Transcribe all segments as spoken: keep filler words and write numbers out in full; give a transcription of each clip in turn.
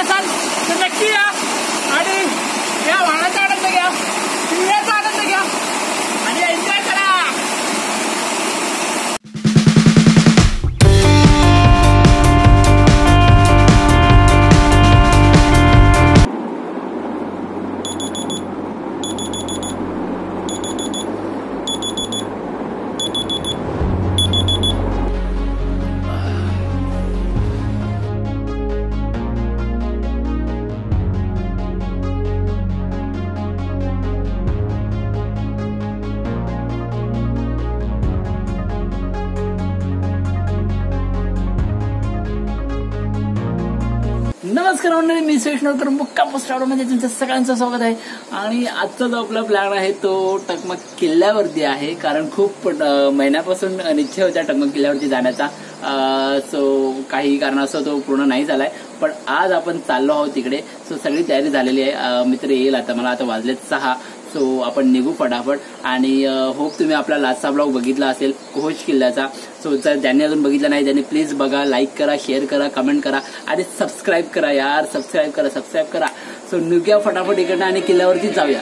असाल तर नक्की या आणि या वाहनाचा आनंद घ्या, किल्ल्याचा आनंद घ्या आणि एन्जॉय करा. नमस्कार मंडळी, मी सुरेश मुक्काम पोस्टावर मध्ये तुमचं सगळ्यांचं स्वागत आहे. आणि आजचा जो आपला प्लॅन आहे तो टकमक किल्ल्यावरती आहे, कारण खूप महिन्यापासून निश्चय होता टकमक किल्ल्यावरती जाण्याचा. सो काही कारणास्तव तो पूर्ण नाही झालाय, पण आज आपण चाललो आहोत तिकडे. सो सगळी तयारी झालेली आहे. मित्र येईल आता, मला आता वाजलेत सहा. सो आपण निघू फटाफट. आणि होप तुम्ही आपला लास्टचा ब्लॉग बघितला असेल कोहोश किल्ल्याचा. सो जर ज्यांनी अजून बघितला नाही त्यांनी प्लीज बघा, लाईक करा, शेअर करा, कमेंट करा आणि सबस्क्राईब करा यार. सबस्क्राईब करा सबस्क्राईब करा सो निघूया फटाफट इकडनं आणि किल्ल्यावरती जाऊया.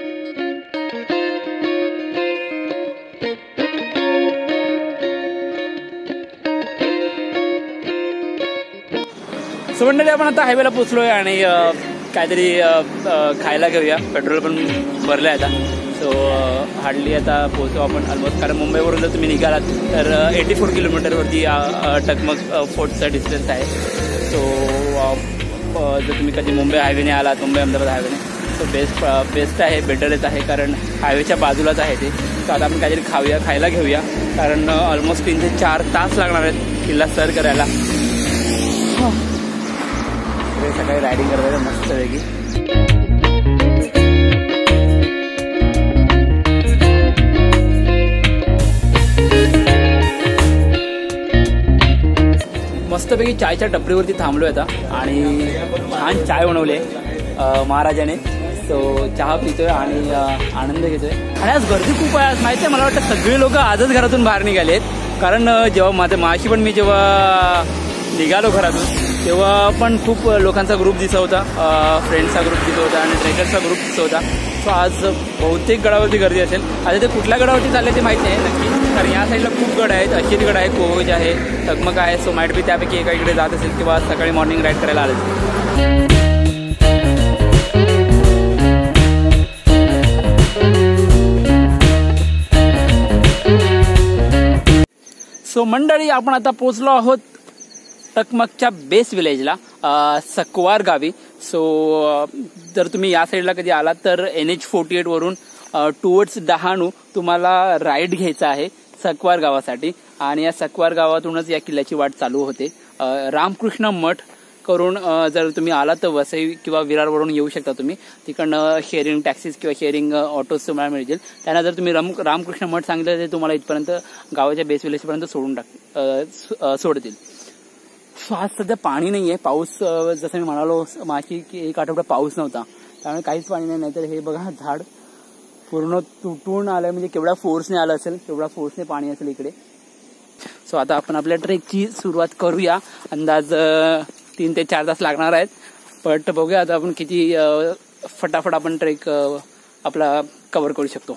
सो मंडळी, आपण आता हायवेला पोहोचलोय आणि काहीतरी खायला घेऊया. पेट्रोल पण भरलं आहे आता. सो हार्डली आता पोहोचू आपण ऑलमोस्ट, कारण मुंबईवरून जर तुम्ही निघालात तर एटी फोर किलोमीटरवरती टकमक फोर्टचा डिस्टन्स आहे. सो जर तुम्ही कधी मुंबई हायवेने आलात, मुंबई अहमदाबाद हायवेने, सो बेस्ट बेस्ट आहे, बेटरच आहे, कारण हायवेच्या बाजूलाच आहे ते. तर आता आपण काहीतरी खाऊया, खायला घेऊया, कारण ऑलमोस्ट तीन ते चार तास लागणार आहेत किल्ला सर करायला. सकाळी रायडिंग करायला मस्त वेगळी. मस्तपैकी चायच्या टपरीवरती थांबलोय आता आणि छान चाय बनवली आहे महाराजाने. सो चहा पितोय आणि आनंद घेतोय. आणि आज गर्दी खूप आहे आज, माहिती आहे. मला वाटतं सगळे लोक आजच घरातून बाहेर निघालेत, कारण जेव्हा माझ्या माशी पण मी जेव्हा निघालो घरातून तेव्हा पण खूप लोकांचा ग्रुप दिसत होता, फ्रेंड्सचा ग्रुप दिसत होता आणि ट्रेकर्सचा ग्रुप दिसत होता. सो आज बहुतेक गडावरती गर्दी असेल. आता ते कुठल्या गडावरती चालले ते माहिती नाही नक्की, कारण या साईडला खूप गड आहेत. अशीत गड आहे, कोहोज आहे, टकमक आहे. सो माइट बी त्यापैकी एका इकडे जात असेल किंवा सकाळी मॉर्निंग राईड करायला आले. सो मंडळी, आपण आता पोहोचलो आहोत टकमकच्या बेस विलेजला, सकवार गावी. सो जर तुम्ही या साईडला कधी आलात तर एन एच फोर्टी एट वरून टुवर्ड्स डहाणू तुम्हाला राईड घ्यायचा आहे सकवार गावासाठी. आणि या सकवार गावातूनच या किल्ल्याची वाट चालू होते. रामकृष्ण मठ करून जर तुम्ही आलात तर वसई किंवा विरारवरून येऊ शकता तुम्ही. तिकडनं शेअरिंग टॅक्सीज किंवा शेअरिंग ऑटोज तुम्हाला मिळतील. त्यांना जर तुम्ही राम रामकृष्ण मठ सांगितलं तर तुम्हाला इथपर्यंत गावाच्या बेस विलेजपर्यंत सोडून टाक सोडतील. सो आज सध्या पाणी नाही आहे, पाऊस जसं मी म्हणालो माशी की एक आठवडा पाऊस नव्हता, त्यामुळे काहीच पाणी नाही. नाहीतर हे बघा झाड पूर्ण तुटून आलं, म्हणजे केवढ्या फोर्सने आलं असेल तेवढ्या फोर्सने पाणी असेल इकडे. सो आता आपण आपल्या ट्रेकची सुरुवात करूया. अंदाज तीन ते चार तास लागणार आहेत, बट बघूया आता आपण किती फटाफट आपण ट्रेक आपला कव्हर करू शकतो.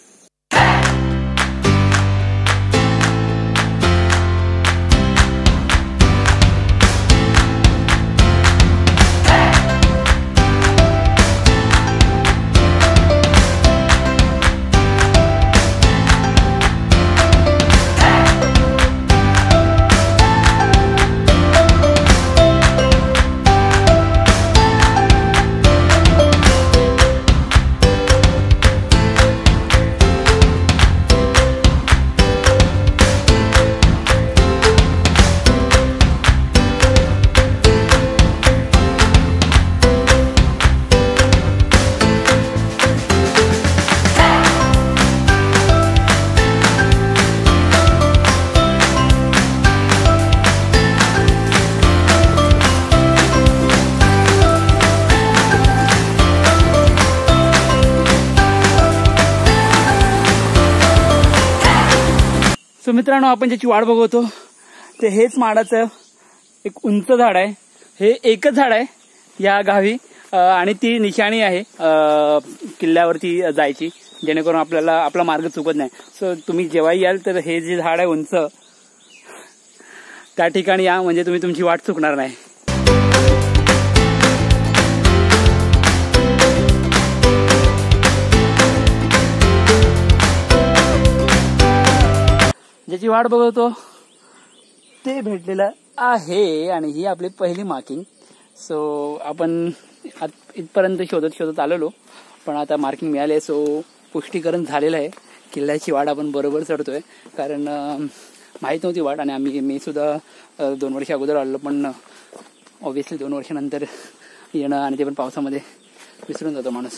सो मित्रांनो, आपण ज्याची वाट बघतो ते हेच माडाचं एक उंच झाड आहे. हे एकच झाड आहे या गावी आणि ती निशाणी आहे किल्ल्यावरती जायची, जेणेकरून आपल्याला आपला मार्ग चुकत नाही. सो तुम्ही जेव्हाही याल तर हे जे झाड आहे उंच त्या ठिकाणी या, म्हणजे तुम्ही तुमची वाट चुकणार नाही. ज्याची वाट बघतो ते भेटलेलं आहे आणि ही आपली पहिली मार्किंग. सो आपण इथपर्यंत शोधत शोधत आलेलो, पण आता मार्किंग मिळाले. सो पुष्टीकरण झालेलं आहे, किल्ल्याची वाट आपण बरोबर चढतोय. कारण माहीत नव्हती वाट आणि आम्ही मी सुद्धा दोन वर्ष अगोदर आलो, पण ऑब्व्हियसली दोन वर्षानंतर येणं आणि ते पण पावसामध्ये विसरून जातो माणूस.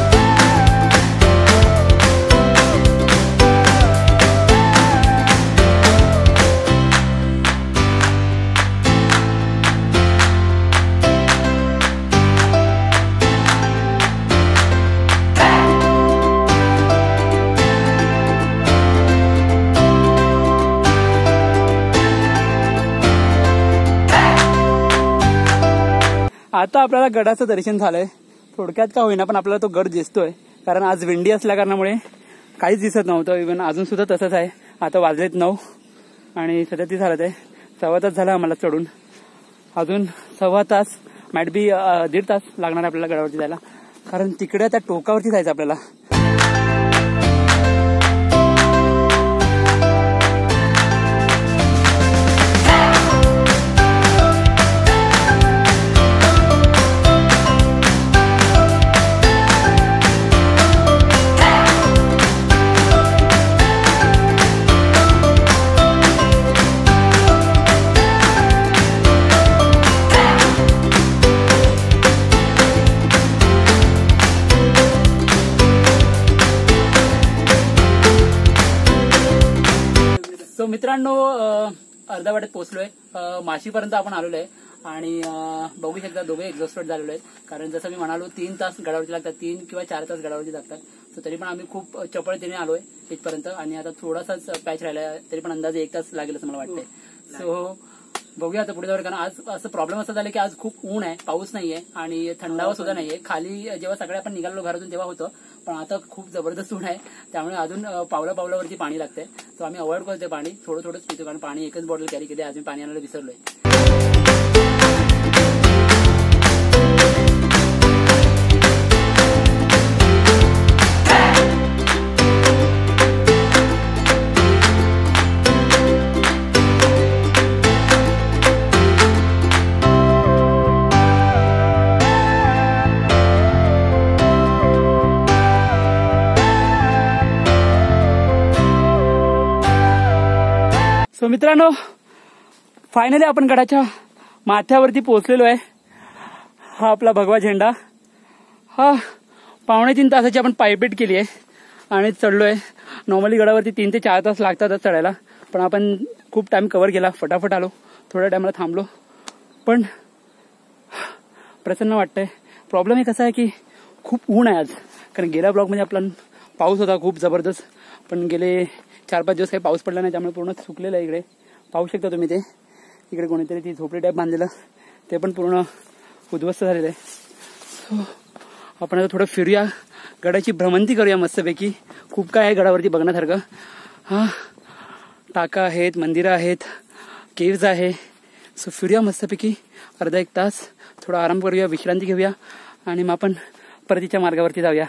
आता आपल्याला गडाचं दर्शन झालंय. थोडक्यात का होईना पण आपल्याला तो गड दिसतोय, कारण आज विंडी असल्या कारणामुळे काहीच दिसत नव्हतं. इव्हन अजून सुद्धा तसंच आहे. आता वाजलेत नऊ आणि सध्या ती झालं आहे. सव्वा तास झाला आम्हाला चढून, अजून सव्वा तास मॅट बी दीड तास लागणार आपल्याला गडावरती जायला, कारण तिकडे त्या टोकावरती जायचं आपल्याला. सो मित्रांनो, अर्ध्या वाटेत पोहोचलोय, माशीपर्यंत आपण आलेलो आहे आणि बघू शकता दोघे एक्झॉस्टेड झालेलो आहेत. कारण जसं मी म्हणालो तीन तास गडावरती लागतात, तीन किंवा चार तास गडावरती लागतात. सो तरी पण आम्ही खूप चपळतेने आलोय इथपर्यंत आणि आता थोडासाच पॅच राहिलाय, तरी पण अंदाजे एक तास लागेल असं मला वाटतंय. सो बघूया आता पुढे जाऊन, कारण आज असं प्रॉब्लेम असं झालं की आज खूप ऊन आहे, पाऊस नाहीये आणि थंडावा सुद्धा नाहीये. खाली जेव्हा सगळे आपण निघालो घरातून तेव्हा होतं, पण आता खूप जबरदस्त ऊन आहे, त्यामुळे अजून पावला पावलावरती पाणी लागतंय. तर आम्ही अवॉइड करतोय पाणी, थोडं थोडंच पितो, कारण पाणी एकच बॉटल कॅरी केली, आज मी पाणी आणायला विसरलोय. सो मित्रांनो, फायनली आपण गडाच्या माथ्यावरती पोहोचलेलो आहे. हा आपला भगवा झेंडा. हा पावणे तीन तासाची आपण पायपीट केली आहे आणि चढलोय. नॉर्मली गडावरती तीन ते चार तास लागतातच चढायला, पण आपण खूप टाइम कव्हर केला, फटाफट आलो. थोड्या टाइमला थांबलो, पण प्रसन्न वाटतंय. प्रॉब्लेम हे कसा आहे की खूप ऊन आहे आज, कारण गेल्या ब्लॉकमध्ये आपला पाऊस होता खूप जबरदस्त, पण गेले चार पाच दिवस काही पाऊस पडला नाही, त्यामुळे पूर्ण सुकलेलं आहे. इकडे पाहू शकता तुम्ही, ते इकडे कोणीतरी ती झोपडी टाईप बांधलेलं ते पण पूर्ण उद्ध्वस्त झालेलं आहे. सो आपण आता थोडं फिरूया, गडाची भ्रमंती करूया मस्तपैकी. खूप काय आहे गडावरती बघण्यासारखं. हा टाका आहेत, मंदिरं आहेत, केव्ज आहे. सो फिरूया मस्तपैकी अर्धा एक तास, थोडा आराम करूया, विश्रांती घेऊया आणि मग आपण परतीच्या मार्गावरती जाऊया.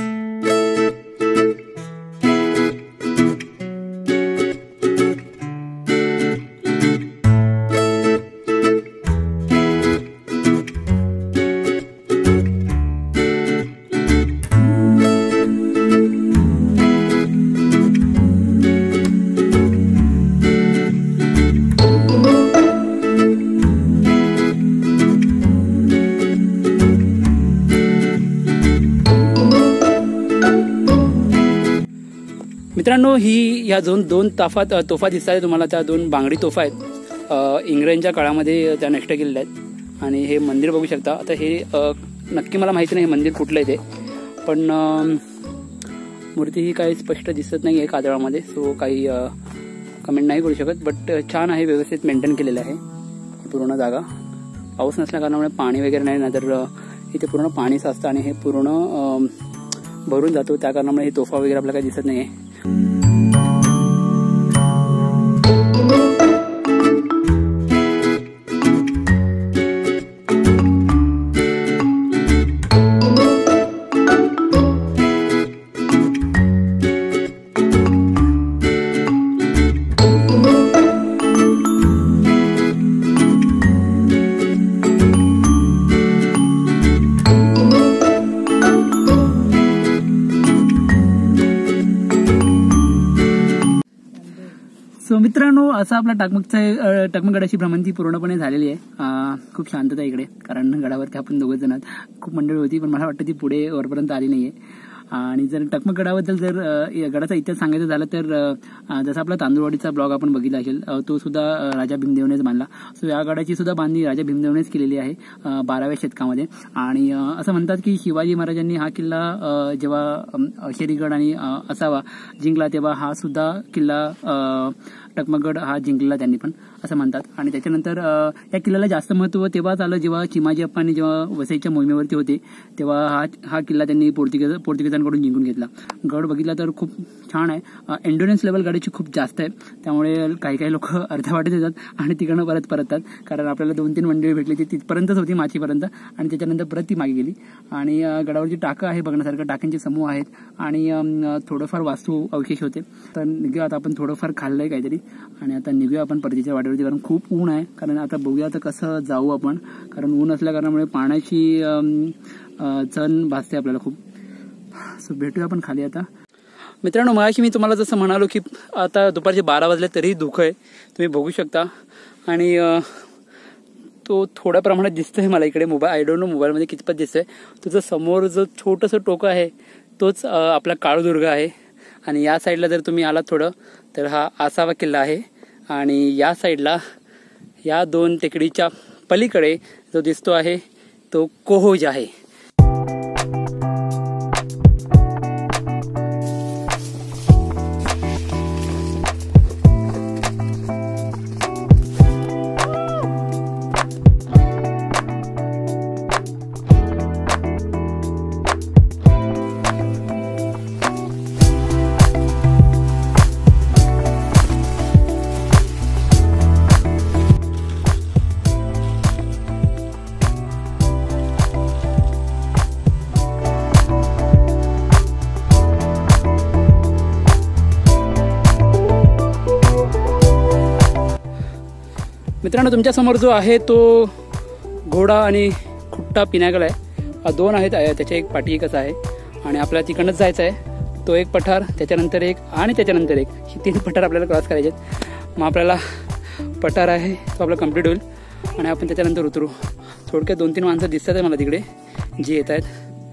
मित्रांनो, ही या दोन दोन ताफा तोफा दिसत आहेत तुम्हाला, त्या दोन बांगडी तोफा आहेत. इंग्रजांच्या काळामध्ये त्या नष्ट केलेल्या आहेत आणि हे मंदिर बघू शकता. आता हे नक्की मला माहिती नाही हे मंदिर कुठलं आहे ते, पण मूर्ती ही काही स्पष्ट दिसत नाही आहे काजळामध्ये, सो काही कमेंट नाही करू शकत. बट छान आहे, व्यवस्थित मेंटेन केलेलं आहे पूर्ण जागा. पाऊस नसल्या कारणामुळे पाणी वगैरे नाही, नाहीतर इथे पूर्ण पाणी साचतं आणि हे पूर्ण भरून जातो, त्या कारणामुळे हे तोफा वगैरे आपल्याला काही दिसत नाहीये. सो मित्रांनो, असं आपला टाकमकचा टाकमकगडाची भ्रमंती पूर्णपणे झालेली आहे. खूप शांतता इकडे, कारण गडावरती आपण दोघं जण खूप मंडळी होती, पण मला वाटतं ती पुढे वरपर्यंत आली नाहीये. आणि जर टकमकगडाबद्दल जर गडाचा इतिहास सांगायचा झाला तर जसा आपला तांदूळवाडीचा ब्लॉग आपण बघितला असेल, तो सुद्धा राजा भीमदेवनेच बांधला. सो या गडाची सुद्धा बांधणी राजा भीमदेवनेच केलेली आहे बाराव्या शतकामध्ये. आणि असं म्हणतात की शिवाजी महाराजांनी हा किल्ला जेव्हा शेरीगड आणि असावा जिंकला, तेव्हा हा सुद्धा किल्ला टकमकगड हा जिंकलेला त्यांनी पण, असं म्हणतात. आणि त्याच्यानंतर या किल्ल्याला जास्त महत्व तेव्हाच आलं जेव्हा चिमाजी अप्पांनी जेव्हा वसईच्या मोहिमेवरती होते, तेव्हा हा हा किल्ला त्यांनी पोर्तुगीज पोर्तुगीजांकडून जिंकून घेतला. गड बघितला तर खूप छान आहे. एन्ड्युरन्स लेवल गाडीची खूप जास्त आहे, त्यामुळे काही काही लोक अर्ध्या वाटेत येतात आणि तिकडनं परत परततात, कारण आपल्याला दोन तीन मंडळी भेटली ती तिथपर्यंतच होती माचीपर्यंत, आणि त्याच्यानंतर परत ती मागे गेली. आणि गडावरची टाकं आहे बघण्यासारखं, टाक्यांचे समूह आहेत आणि थोडंफार वास्तू अवशेष होते. तर निघूया आता, आपण थोडंफार खाल्लंय काहीतरी आणि आता निघूया आपण परतीच्या वाटेवरती, कारण खूप ऊन आहे. कारण आता बघूया आता कसं जाऊ आपण, कारण ऊन असल्या कारणामुळे पाण्याची चण भासते आपल्याला खूप. सो भेटूया आपण खाली आता. मित्रांनो, मगाशी मी तुम्हाला जसं म्हणालो की आता दुपारचे बारा वाजले तरीही धुकं आहे, तुम्ही बघू शकता. आणि तो थोड्या प्रमाणात दिसतोय मला इकडे मोबाईल, आय डोंट नो मोबाईलमध्ये कितपत दिसतोय. तुझं समोर जो छोटंसं टोकं आहे तोच आपला काळूदुर्ग आहे. आणि या साईडला जर तुम्ही आलात थोडं तर हा आसावा किल्ला आहे. आणि या साईडला या दोन टेकडीच्या पलीकडे जो दिसतो आहे तो कोहोज आहे. मित्रांनो, तुमच्या समोर जो आहे तो घोडा आणि खुट्टा पिनागल आहे, दोन आहेत, त्याच्या एक पाठी एकच आहे. आणि आपल्याला तिकडनंच जायचं आहे. तो एक पठार, त्याच्यानंतर एक आणि त्याच्यानंतर एक, ही तीन पठार आपल्याला क्रॉस करायचे आहेत. मग आपल्याला पठार आहे तो आपला कम्प्लीट होईल आणि आपण त्याच्यानंतर उतरू. थोडक्यात दोन तीन माणसं दिसतात आहे मला तिकडे जी येत आहेत.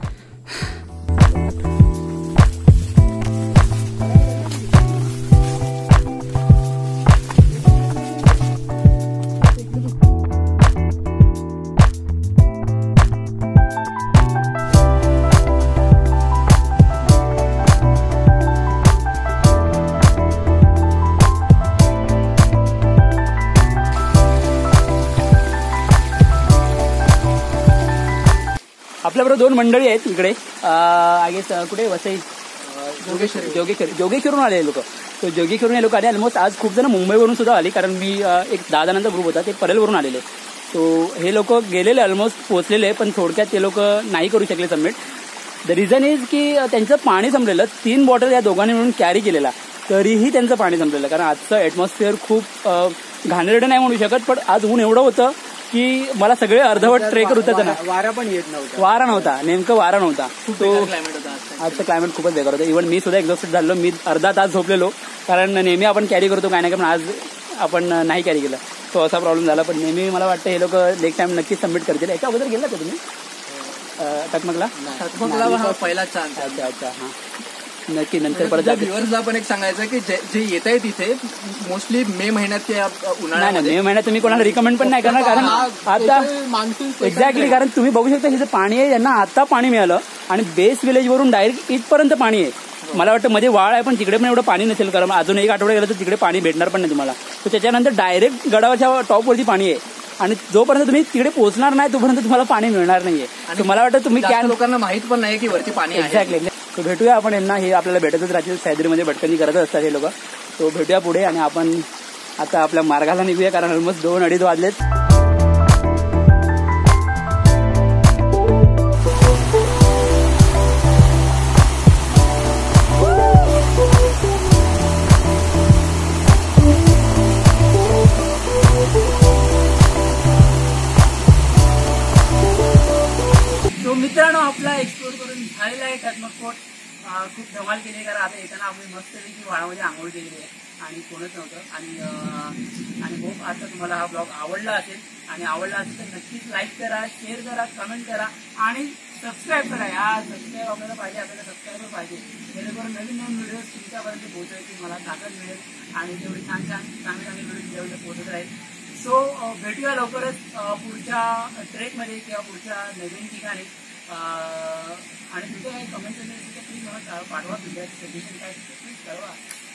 आपल्याबरोबर दोन मंडळी आहेत इकडे, आय गेस कुठे वसई जोगेश्वरी जोगेश्वरी जोगेश्वरून आले लोक. तो जोगेश्वरून हे लोक आले. ऑलमोस्ट आज खूप जण मुंबईवरून सुद्धा आली, कारण मी एक दहा जणांचा ग्रुप होता, ते परेलवरून आलेले. तो हे लोक गेलेले, ऑलमोस्ट पोहोचलेले, पण थोडक्यात ते लोक नाही करू शकले सबमिट. द रिझन इज की त्यांचं पाणी संपलेलं. तीन बॉटल या दोघांनी मिळून कॅरी केलेला, तरीही त्यांचं पाणी संपलेलं, कारण आजचं ॲटमॉस्फिअर खूप घाणेरडं नाही म्हणू शकत, पण आज ऊन एवढं होतं की मला सगळे अर्धवट ट्रेकर होतं ना, वारा पण येत नव्हता. वारा नव्हता, नेमकं वारा नव्हता. तो आजचं क्लायमेट खूपच बेकार होतं. इव्हन मी सुद्धा एक्झॉस्टेड झालो. मी अर्धा तास झोपलेलो, कारण नेहमी आपण कॅरी करतो काय नाही, पण आज आपण नाही कॅरी केलं. तो असा प्रॉब्लेम झाला. पण नेहमी मला वाटतं हे लोक नेक्स्ट टाइम नक्कीच सबमिट करतील. याच्या अगोदर गेला का तुम्ही टकमकला? टकमकला पहिला चान्स. अच्छा अच्छा, हां नक्की. नंतर परत व्ह्युअर्सला पण एक सांगायचं की जे येत आहे तिथे मोस्टली मे महिन्यात ते उन्हाळ्यात, मे महिन्यात तुम्ही कोणाला रिकमेंड पण नाही करणार, कारण आता मान्सून एक्झॅक्टली, कारण तुम्ही बघू शकता हे जे पाणी आहे यांना आता पाणी मिळालं आणि बेस विलेज वरून डायरेक्ट इथपर्यंत पाणी आहे. मला वाटतं मध्ये वाळ आहे, पण तिकडे पण एवढं पाणी नसेल, कारण अजून एक आठवडा गेला तर तिकडे पाणी भेटणार पण नाही तुम्हाला. तर त्याच्यानंतर डायरेक्ट गडावरच्या टॉपवरती पाणी आहे. आणि जोपर्यंत तुम्ही तिकडे पोहोचणार नाही तोपर्यंत तुम्हाला पाणी मिळणार नाहीये. आणि मला वाटतं तुम्ही जास्त कॅन लोकांना माहित पण नाही की वरती पाणी आहे. एक्झॅक्टली. तो भेटूया आपण यांना, हे आपल्याला भेटतच राहतील, सह्याद्रीमध्ये भटकंती करतच असतात हे लोक. तो भेटूया पुढे आणि आपण आता आपल्या मार्गाला निघूया कारण ऑलमोस्ट दोन अडीच वाजलेत. मित्रांनो आपला एक्सप्लोर करून झालेला आहे टकमक फोर्ट. खूप धमाल केली आहे कारण आता येताना आपण मस्तपैकी वाळामध्ये आंघोळ केलेली आहे आणि कोणच नव्हतं. आणि आणि होप आता तुम्हाला हा ब्लॉग आवडला असेल आणि आवडला असेल तर नक्कीच लाईक करा, शेअर करा, कमेंट करा आणि सबस्क्राईब करा. या सबस्क्राईब आपल्याला पाहिजे, आपल्याला सबस्क्राईबर पाहिजे जेणेकरून नवीन नवीन व्हिडिओज तुमच्यापर्यंत पोहोचायची मला ताकद मिळेल आणि तेवढी छान छान चांगले चांगले व्हिडिओ तुमच्यापर्यंत पोहोचत राहील. सो भेटूया लवकरच पुढच्या ट्रेकमध्ये किंवा पुढच्या नवीन ठिकाणी. आणि तुमचं काही कमेंट असेल तर प्लीज मला पाठवा, तुमच्या सजेशन काय प्लीज कळवा.